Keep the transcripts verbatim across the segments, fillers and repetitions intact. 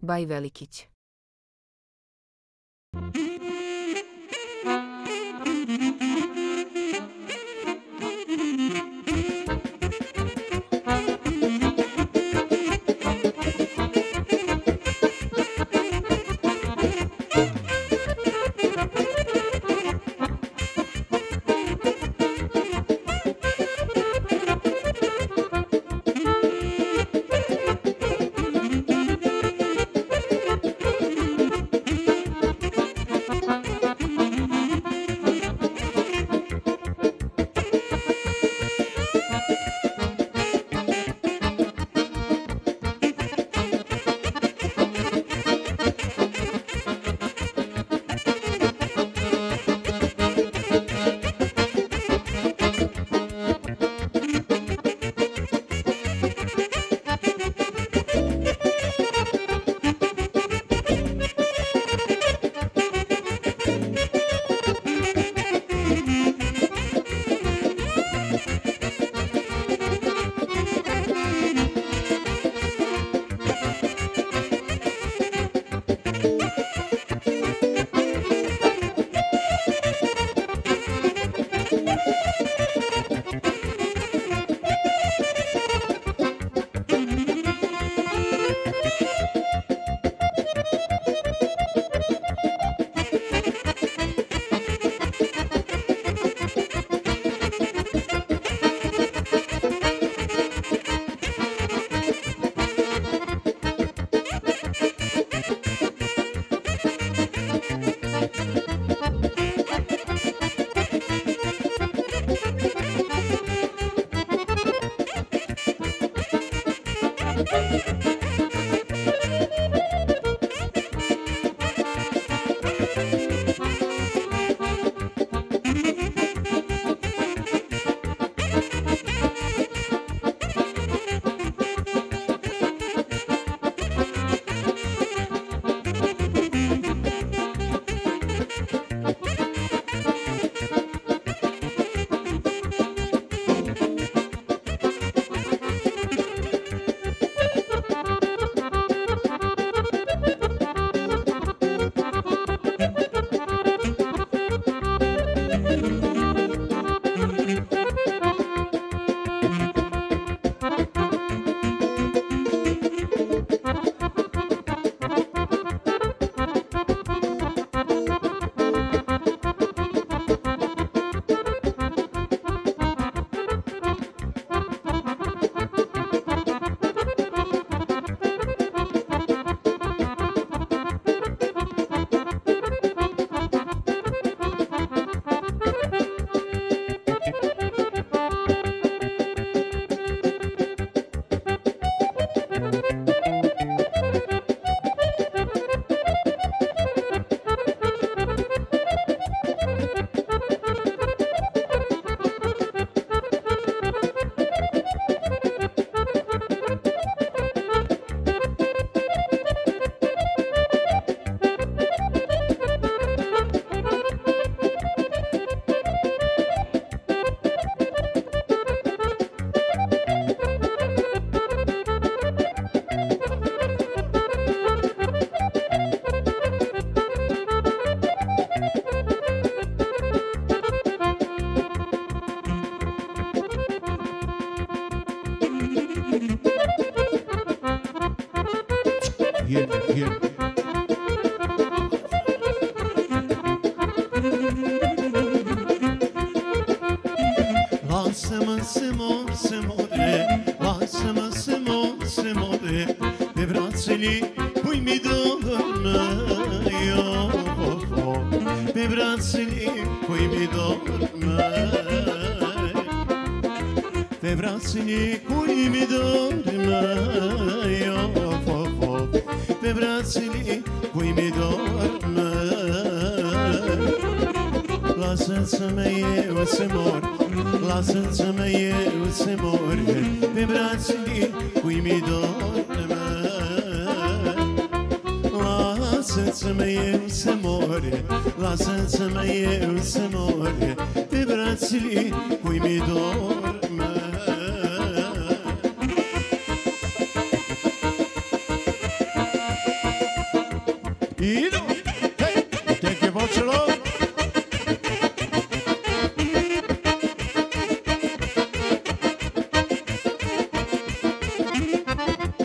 Baj Velikić. Here, here. Lasă-mă să mor, să more, lasă-mă să mor, să more, pe brațele cui mi dormă, pe brațele cui mi dormă, pe brațele cui mi dormă, pe brațele cui mi dormă. Lasă-ți-mă eu să mor, lasă-ți-mă eu să mor, pe brațele cui mi dormă. Lasă-ți-mă eu să mor, lasă-ți-mă eu să mor, pe brațele cui mi dormă.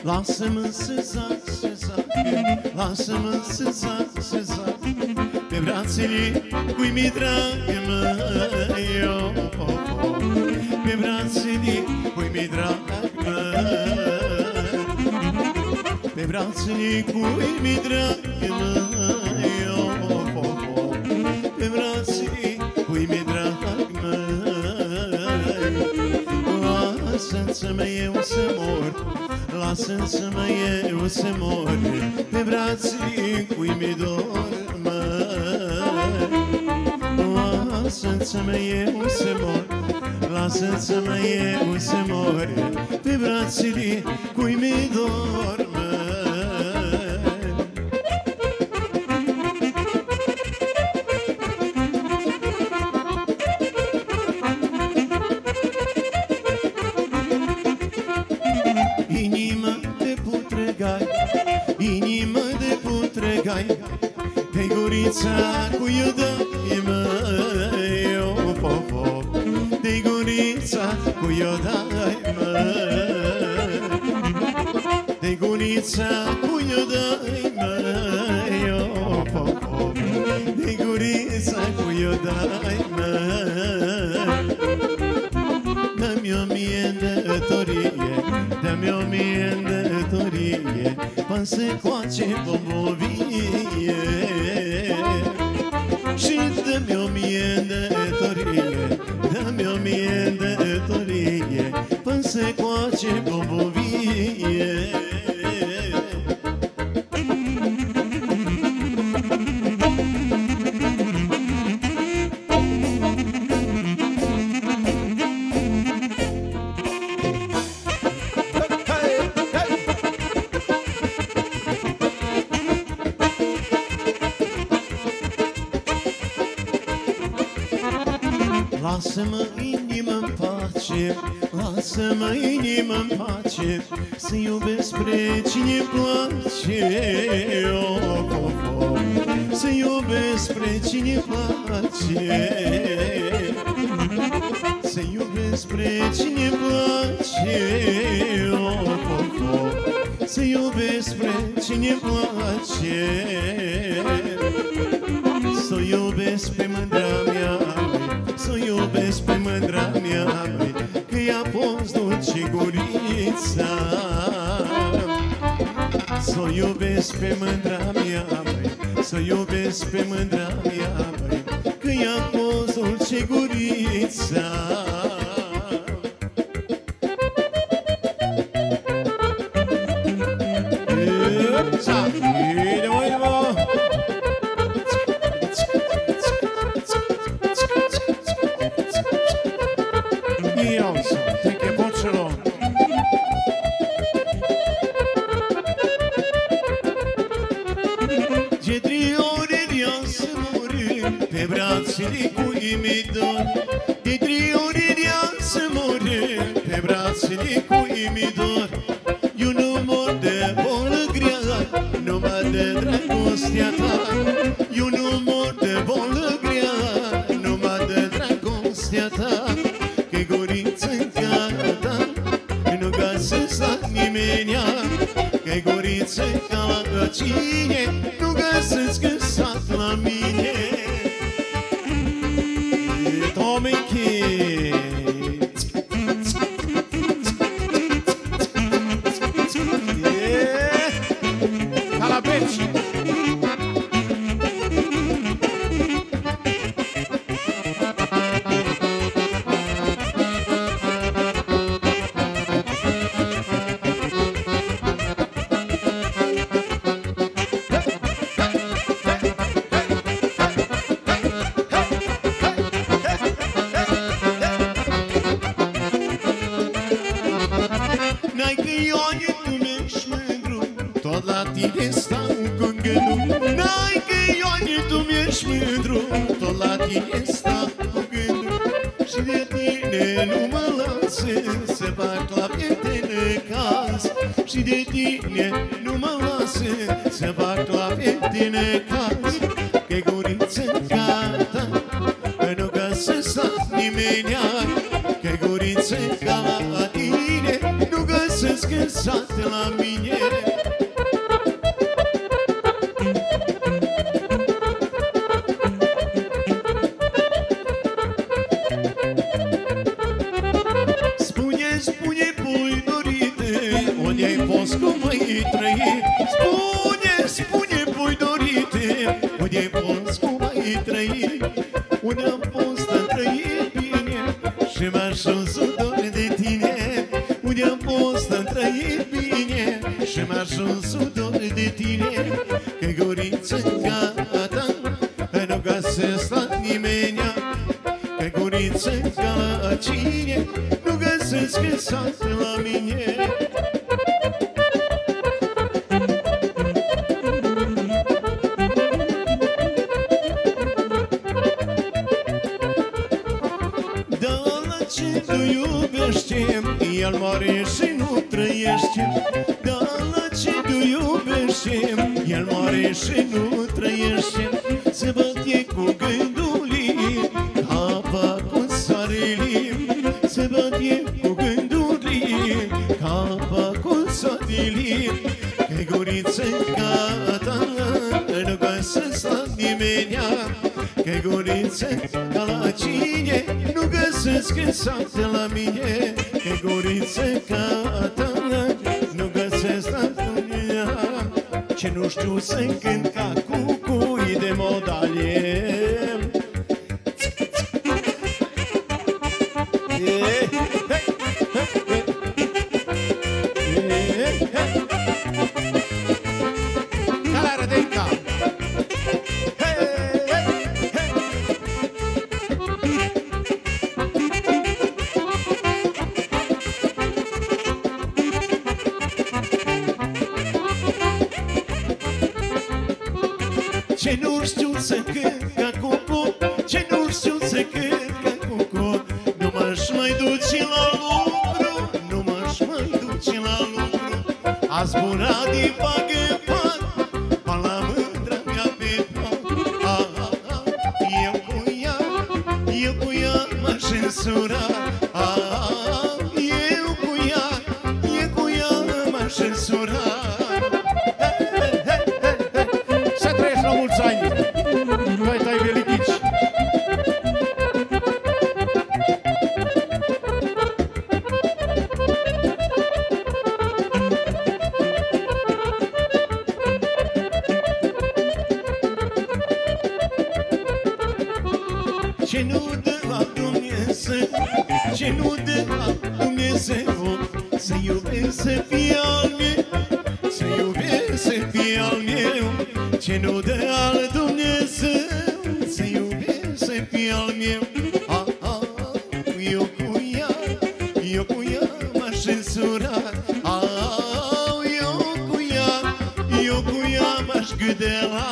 lasă-mă să zac, să zac, lasă-mă să zac, să zac pe brațele cui mi drag, măi, oh, oh, oh. Pe brațele cui mi drag, măi, pe brațele cui mi drag, măi, oh, oh, oh. Pe brațele cui mi drag, măi, lasă-ți-mă eu să mor, lasă-ți-mă eu să mor pe brațele cui mi dor, măi. Lasă-ți-mă eu să mor, lasă-ți-mă eu să mor pe brațele cui mi dor, măi. Inima de putregai, inima de putregai, de gurița cu iodai, măi, of, of, of. De gurița cu iodai, măi, de gurița cu iodai, măi, of, of, of. De gurița cu iodai, măi. Dă-mi o mie de torie, dă-mi o mie de torie, până se coace bombovie. Și dă-mi o mie de torie, dă-mi o mie de torie, până se coace bombovie. Lasă-mă inimă-n pace, lasă-mă inimă-n pace, să iubesc spre cine place, oh, oh, oh. Să iubesc spre cine place, să iubesc spre cine place, oh, oh, oh. Să iubesc spre cine place, să iubesc pe mândra mea, să iubesc pe mândra mea, măi, că i-a fost dulce gurița. Să iubesc pe mândra mea, măi, să iubesc pe mândra mea, măi, că i-a fost dulce gurița. Pe brațele cui mi dor, de trei ori de an să mori, pe brațele cui mi dor. Eu nu mor de bolă grea, numai de dragostea ta. Eu nu mor de bolă grea, numai de dragostea ta. Că guriță-n ca ta, nu găsesc nimenea. Că guriță-n ca la cine, nu găsesc sat la mine. Tomichi yeah. Calabeci. tine stau cu gândul. N-ai că Ioane, tu mi-ești mândru, tot la tine stau cu gândul. Și de tine nu mă lasă să fac la prietene caz. Și de tine nu mă lasă să fac la prietene caz. Că guriță gata, nu găsesc la nimenea. Că guriță ca la tine, nu găsesc găsesc în sat la mine. Spune, spune, pui dorite, unde ai fost, cum ai trăit? Spune, spune, pui dorite, unde ai fost, cum ai trăit? Unde am fost, am trăit bine și m-a ajuns un dor de tine. Unde am fost, am trăit bine și m-a ajuns un dor de tine. Că guriță-n gata, nu găsesc la nimenea. Că guriță-n ca cine, nu găsesc în sat la mine. El moare și nu trăiește. Dar la ce tu iubește, el moare și nu trăiește. Se bate cu gândurile, apa cu soarele. Se bate cu gândurile, apa cu soarele. Că guriță-n ca ta, nu găsesc la nimenea. Că guriță-n ca la cine, nu găsesc în sat la mine. Că guriță ca ta, nu găsesc la mine. Ce nu știu să-mi cânt ca cucui de modale. Ce nu știu să cânt ca cucu, ce nu știu să cânt ca cucu. Nu m-aș mai duce la lucru, nu m-aș mai duce la lucru. A zbura din fac în fac, pa la mândra mea pe fac. Ah, ah, ah, eu cu ea, eu cu ea m-aș însura. Ah, ah, eu cu ea, eu cu ea m-aș însura. Vai, tai velicici! Ce nu dă la Dumnezeu, ce nu dă la Dumnezeu, să iubesc, să fie al meu, să iubesc, să fie al meu. Ce nu dă al Dumnezeu, să iubesc, să fie al meu. Ah, ah, eu cu ea, eu cu ea m-aș însura. Ah, eu cu ea, eu cu ea m-aș gâdela.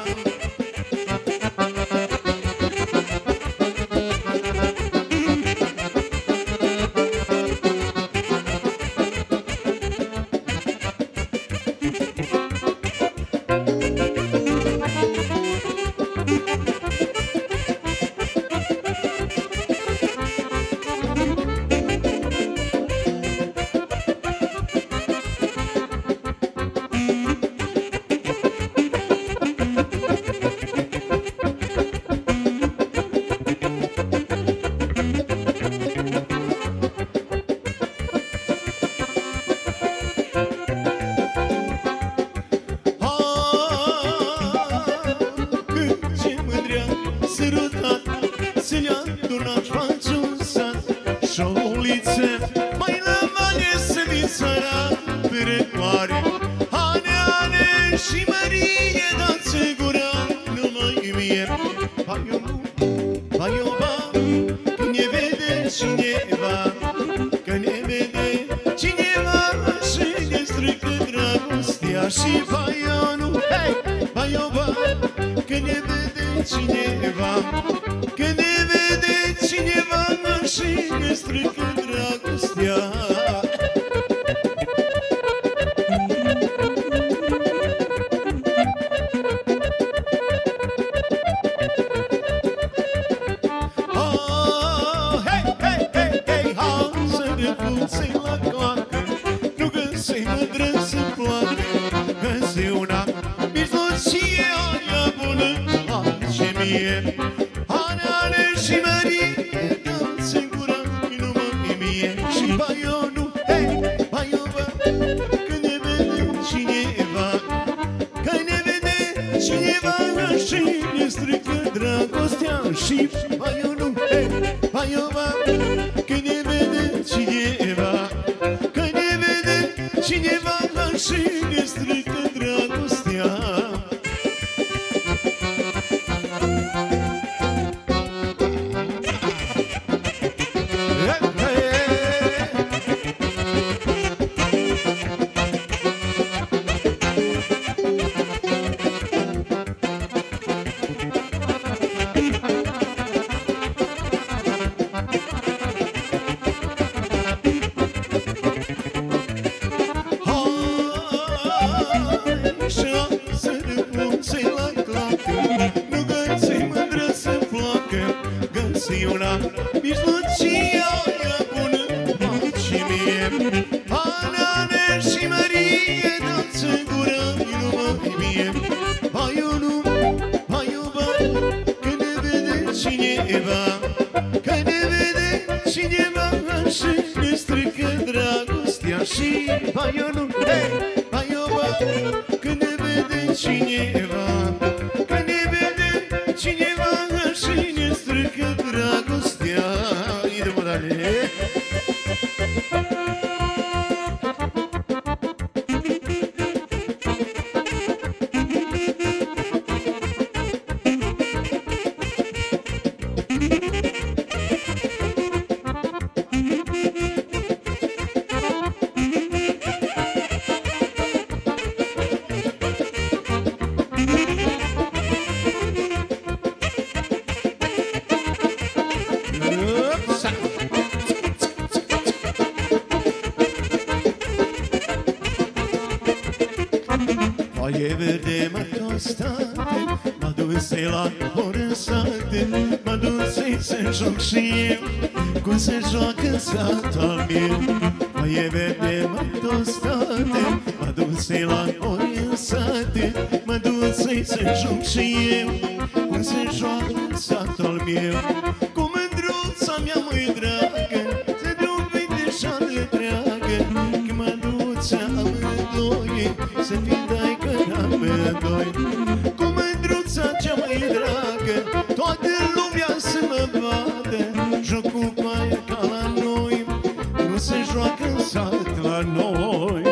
Mai la mane să mi săra pe răcoare. Ane, ane și Marie, dați gura numai mie. Ba iubu, ba iuba, că ne vede cineva, că ne vede cineva și ne strică dragostea. Și ba ionu, hei, ba iuba, că ne vede cineva, că ne vede cineva și ne strică dragostea. Oh, hey, hey, hey, hey, ha, să refulse la coacă. Nu să-mi placă, găsi una mijlocie, aia bună, ce mie. Are, are și Marie, dă-mi singură, numă mie. Și baionul, hei, baiova, când ne vede cineva, că ne vede cineva și ne strică dragostea. Și baionul, hei, baiova, când ne vede cineva, că ne vede cineva și ne strică dragostea. Una mijlocie, aia bună, ce mie. Ana și Marie, dă-ți în gură, numă mie. Baionul, baiova, că ne vede cineva, că ne vede cineva și ne strică dragostea. Și baionul, hei, baiova, că ne vede cineva, că ne vede cineva și ne strică dragostea. Idem, dale. Foaie verde mă tostate, mă duse la orăsate, mă duse să joc și eu, cum se joacă satul al meu. Foaie verde mă tostate, mă duse la orăsate, mă duse să joc și eu, cum se joacă satul al meu. Cu mândruța mea măi dragă, se drum vede și-a le treagă, că mă duce amândoi, să fii dai că amândoi. Cu mândruța cea mai dragă, toată lumea să mă vadă. Jocul cu aia ca la noi, nu se joacă în sat la noi.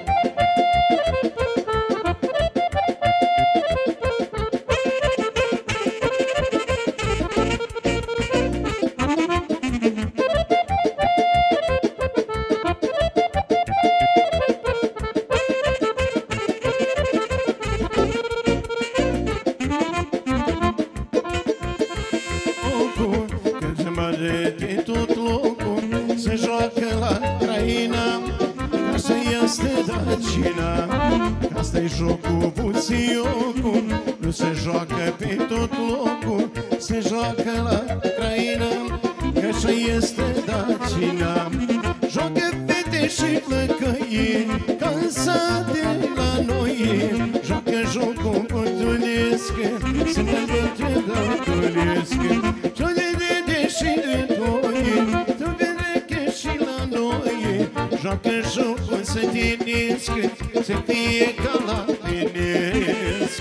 De tot locul se joacă la Craina, ca să este dacina, că asta-i jocul buțiocul. Nu se joacă pe tot locul, se joacă la Craina, că așa este dacina. Joacă fete și flăcăie, ca în sate la noi. Joacă jocul portunesc, se învățe dătulesc. Și de toi, tu vede că și la noi joacă jocul să tinesc, să fie ca la tinesc.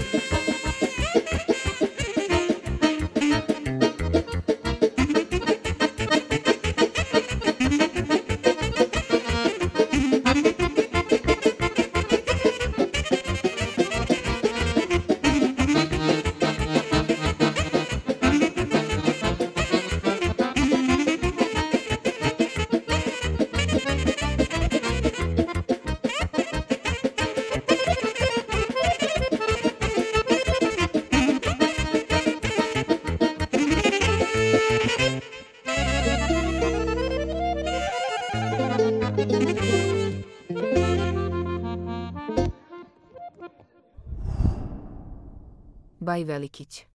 Baj Velikić.